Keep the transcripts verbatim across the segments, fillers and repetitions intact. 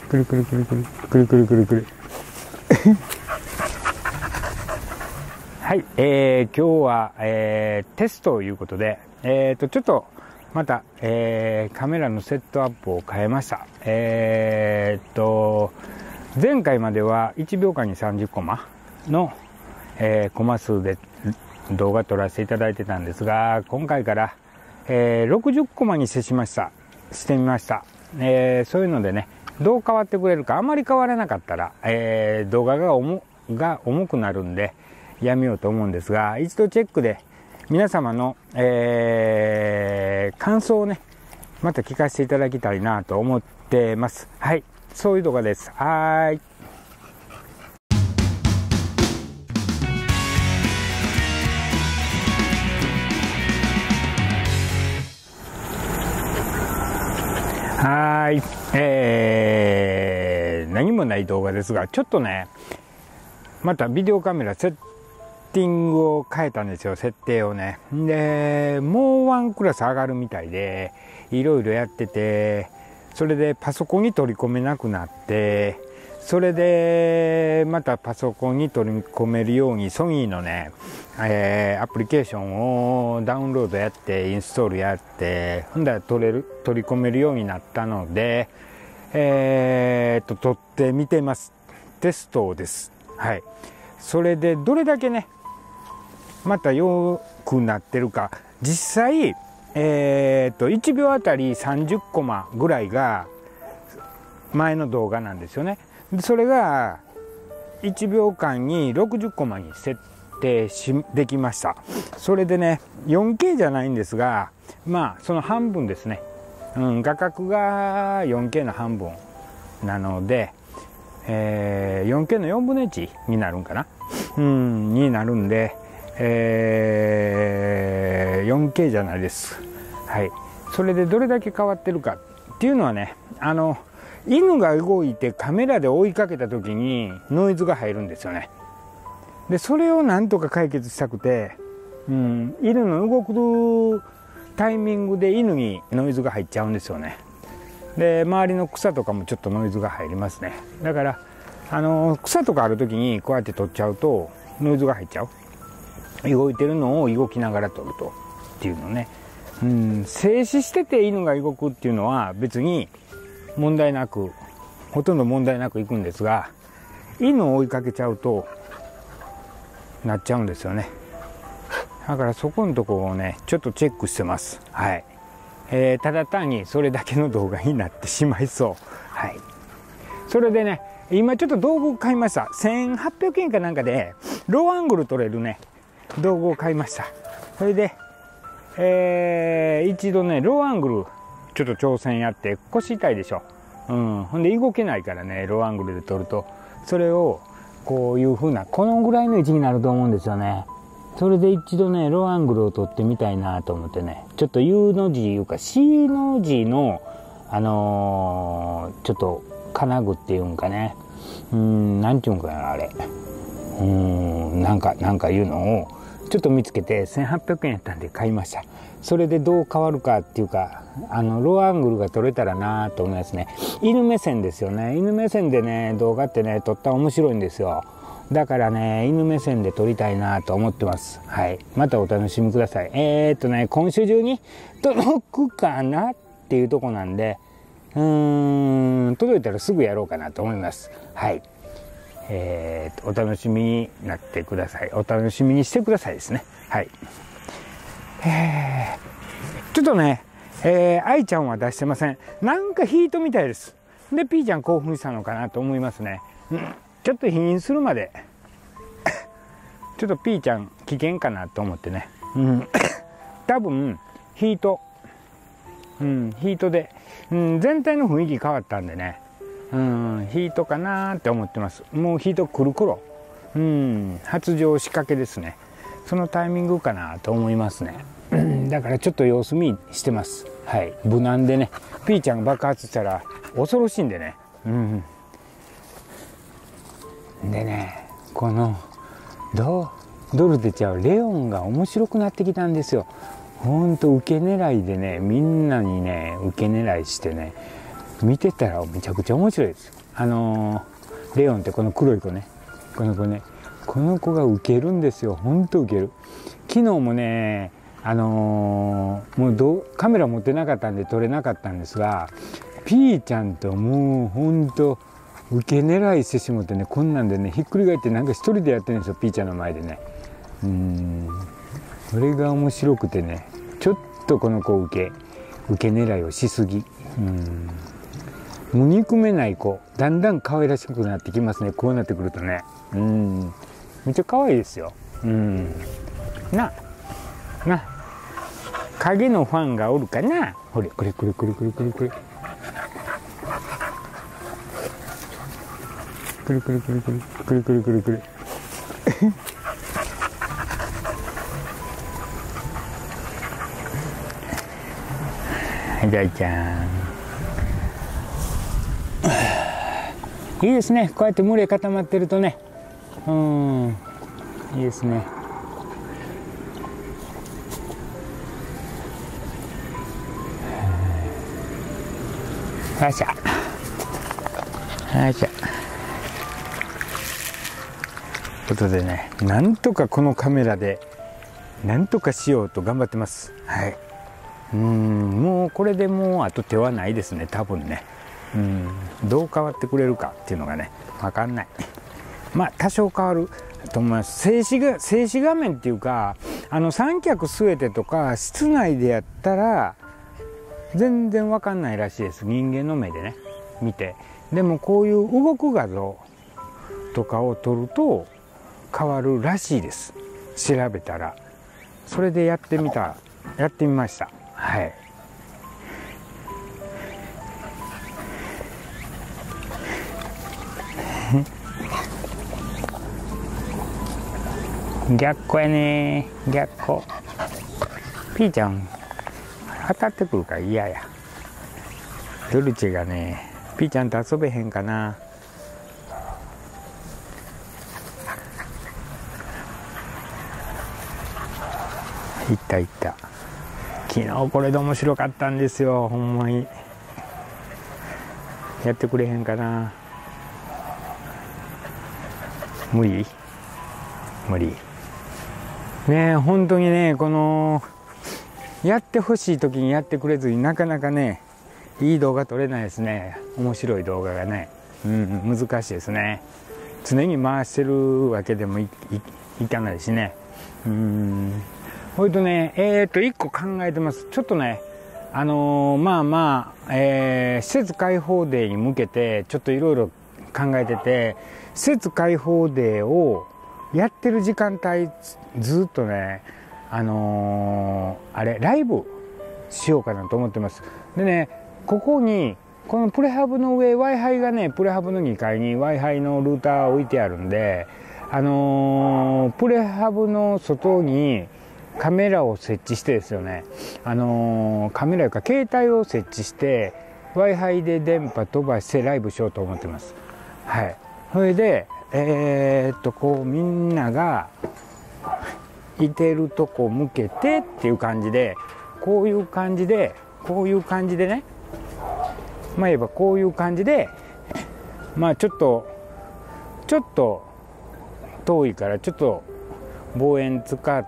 くるくるくるくるくるくるくるくるはい、えー、今日は、えー、テストということで、えーと、ちょっとまた、えー、カメラのセットアップを変えました。えーと、前回まではいちびょうかんにさんじゅっコマの、えー、コマ数で動画撮らせていただいてたんですが、今回から、えー、ろくじゅっコマにしてしました、してみました。えー、そういうのでね、どう変わってくれるか、あまり変わらなかったら、えー、動画が重、が重くなるんで、やめようと思うんですが、一度チェックで皆様の、えー、感想をね、また聞かせていただきたいなと思ってます。はい、そういう動画です。はーい。はーい、えー、何もない動画ですが、ちょっとね、またビデオカメラセッティングを変えたんですよ、設定をね。で、もうワンクラス上がるみたいで、いろいろやってて、それでパソコンに取り込めなくなって、それでまたパソコンに取り込めるようにソニーのね、えー、アプリケーションをダウンロードやってインストールやってほんだら取れる取り込めるようになったので、えー、っと撮ってみてます。テストです。はい。それでどれだけねまた良くなってるか、実際、えー、っといちびょうあたりさんじゅっコマぐらいが前の動画なんですよね。でそれがいちびょうかんにろくじゅっコマに設定しできました。それでね よんケー じゃないんですが、まあその半分ですね、うん、画角が よんケー の半分なので、えー、よんケー のよんぶんのいちになるんかな、うん、になるんで、えー、よんケー じゃないです。はい。それでどれだけ変わってるかっていうのはね、あの犬が動いてカメラで追いかけた時にノイズが入るんですよね。でそれをなんとか解決したくて、うん、犬の動くタイミングで犬にノイズが入っちゃうんですよね。で周りの草とかもちょっとノイズが入りますね。だからあの草とかある時にこうやって撮っちゃうとノイズが入っちゃう。動いてるのを動きながら撮るとっていうのね、うん、静止してて犬が動くっていうのは別に問題なく、ほとんど問題なく行くんですが、犬を追いかけちゃうとなっちゃうんですよね。だからそこのところをねちょっとチェックしてます。はい。えー、ただ単にそれだけの動画になってしまいそう。はい。それでね、今ちょっと道具を買いました。せんはっぴゃくえんかなんかでローアングル撮れるね道具を買いました。それで、えー、一度ねローアングルちょっと挑戦やって、腰痛いでしょ、うん、ほんで動けないからね、ローアングルで撮るとそれをこういう風なこのぐらいの位置になると思うんですよね。それで一度ねローアングルを撮ってみたいなと思ってね、ちょっと U の字いうか C の字のあのー、ちょっと金具っていうんかね、うん、なんていうんかなあれ、うん、なんかなんかいうのをちょっと見つけてせんはっぴゃくえんやったんで買いました。それでどう変わるかっていうか、あのローアングルが撮れたらなと思いますね。犬目線ですよね。犬目線でね動画ってね撮ったら面白いんですよ。だからね犬目線で撮りたいなと思ってます。はい。またお楽しみください。えー、っとね今週中に届くかなっていうとこなんで、うーん届いたらすぐやろうかなと思います。はい。えー、お楽しみになってください。お楽しみにしてくださいですね。はい。えー、ちょっとね、えー、愛ちゃんは出してません。なんかヒートみたいです。で、ピーちゃん興奮したのかなと思いますね。うん、ちょっと否認するまで、ちょっとピーちゃん危険かなと思ってね。うん、多分、ヒート、うん、ヒートで、うん、全体の雰囲気変わったんでね。うん、ヒートかなーって思ってます。もうヒート来る頃、うん、発情仕掛けですね。そのタイミングかなと思いますね。だからちょっと様子見してます。はい、無難でね、ピーちゃんが爆発したら恐ろしいんでね。うん、でね、このドドルテちゃうレオンが面白くなってきたんですよ。ほんと受け狙いでね、みんなにね受け狙いしてね、 見てたらめちゃくちゃ面白いですよ。あのー、レオンってこの黒い子ね、この子ね、この子がウケるんですよ。ほんとウケる。昨日もね、あのー、もうどうカメラ持ってなかったんで撮れなかったんですが、ピーちゃんともうほんとウケ狙いしてしもってね、こんなんでねひっくり返ってなんか一人でやってるんですよ、ピーちゃんの前でね。うーん、それが面白くてね、ちょっとこの子受け受け狙いをしすぎ。うん、もう憎めない子、だんだん可愛らしくなってきますね、こうなってくるとね。うん、めっちゃ可愛いですよ。うん、なな影のファンがおるかな。ほれこれこれこれこれこれこれくるくるくるくるくるくるくるくるはい、大ちゃんいいですね、こうやって群れ固まってるとね。うん、いいですね。よいしょよいしょ。ということでね、なんとかこのカメラでなんとかしようと頑張ってます。はい。うん、もうこれでもうあと手はないですね、多分ね。うん、どう変わってくれるかっていうのがね、分かんない。まあ多少変わると思います。静止が静止画面っていうか、あの三脚据えてとか室内でやったら全然分かんないらしいです、人間の目でね見て。でもこういう動く画像とかを撮ると変わるらしいです、調べたら。それでやってみたやってみました。はい。逆光やね、逆光。ピーちゃん当たってくるから嫌や。ドルチェがね、ピーちゃんと遊べへんかな。いったいった。昨日これで面白かったんですよ、ほんまに。やってくれへんかな。無理無理ねえ、本当にね、このやってほしい時にやってくれずになかなかねいい動画撮れないですね。面白い動画がね、うん、難しいですね。常に回してるわけでも い, い, いかないしね。うん、ほいとね、えー、っといっこ考えてます。ちょっとね、あのー、まあまあ、えー、施設開放デーに向けてちょっといろいろ考えてて、施設開放デーをやってる時間帯ずっとね、あのー、あれライブしようかなと思ってます。でね、ここにこのプレハブの上 Wi-Fi がね、プレハブのにかいに Wi-Fi のルーター置いてあるんで、あのー、プレハブの外にカメラを設置してですよね、あのー、カメラいうか携帯を設置して Wi-Fi で電波飛ばしてライブしようと思ってます。はい。それでえー、っとこうみんながいてるとこ向けてっていう感じで、こういう感じでこういう感じでね、まあ言えばこういう感じで、まあちょっとちょっと遠いからちょっと望遠使って、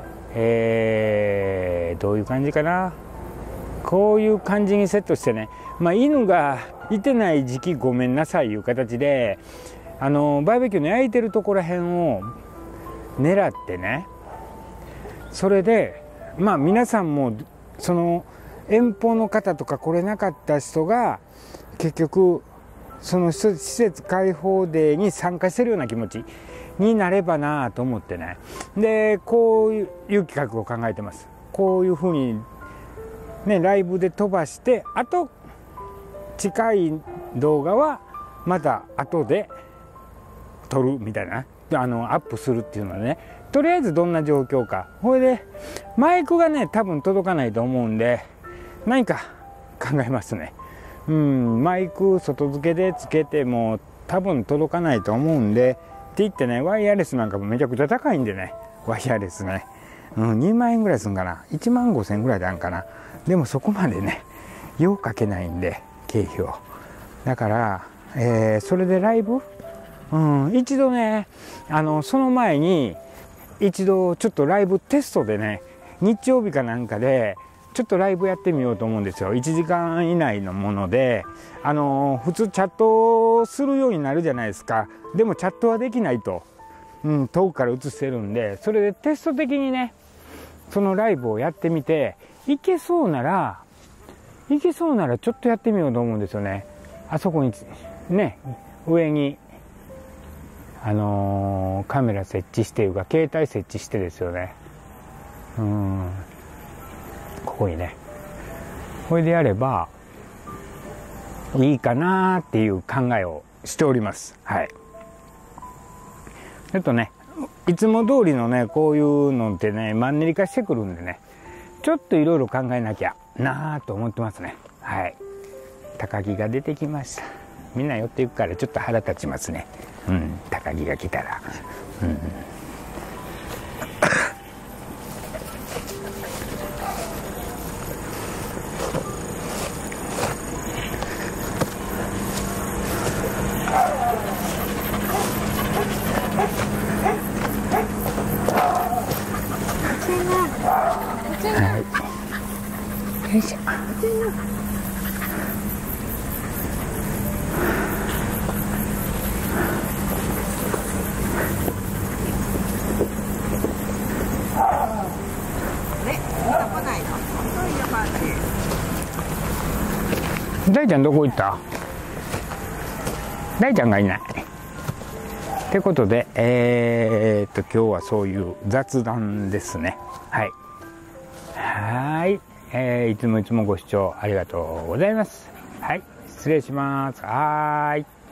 えー、どういう感じかな、こういう感じにセットしてね、まあ犬がいてない時期ごめんなさいいう形で、あのバーベキューの焼いてるところらへんを狙ってね、それでまあ皆さんもその遠方の方とか来れなかった人が結局その施設開放デーに参加してるような気持ちになればなと思ってね、でこういう企画を考えてます。こういうふうにねライブで飛ばして、あと近い動画はまた後で撮るみたいな、あのアップするっていうのはね、とりあえずどんな状況か。これでマイクがね多分届かないと思うんで何か考えますね。うん、マイク外付けでつけても多分届かないと思うんで、って言ってね、ワイヤレスなんかもめちゃくちゃ高いんでね、ワイヤレスね、うん、にまんえんぐらいするんかな、いちまんごせんぐらいであるんかな。でもそこまでねようかけないんで経費を。だから、えー、それでライブ、うん、一度ね、あのその前に一度ちょっとライブテストでね、日曜日かなんかでちょっとライブやってみようと思うんですよ。いちじかん以内のもので、あの普通チャットするようになるじゃないですか。でもチャットはできないと、うん、遠くから映せるんで、それでテスト的にね、そのライブをやってみて、いけそうならいけそうならちょっとやってみようと思うんですよね。あそこにね、上にあのー、カメラ設置していうか携帯設置してですよね。うん、ここにね、これでやればいいかなっていう考えをしております。はい。ちょっとね、いつも通りのね、こういうのってね、マンネリ化してくるんでね、ちょっといろいろ考えなきゃなぁと思ってますね。はい。高木が出てきました。みんな寄っていくからちょっと腹立ちますね。うん、高木が来たら。うん。よいしょ。大ちゃんどこ行った？大ちゃんがいない。ってことで、えー、っと今日はそういう雑談ですね。はい。はい。えー、いつもいつもご視聴ありがとうございます。はい。失礼します。はーい。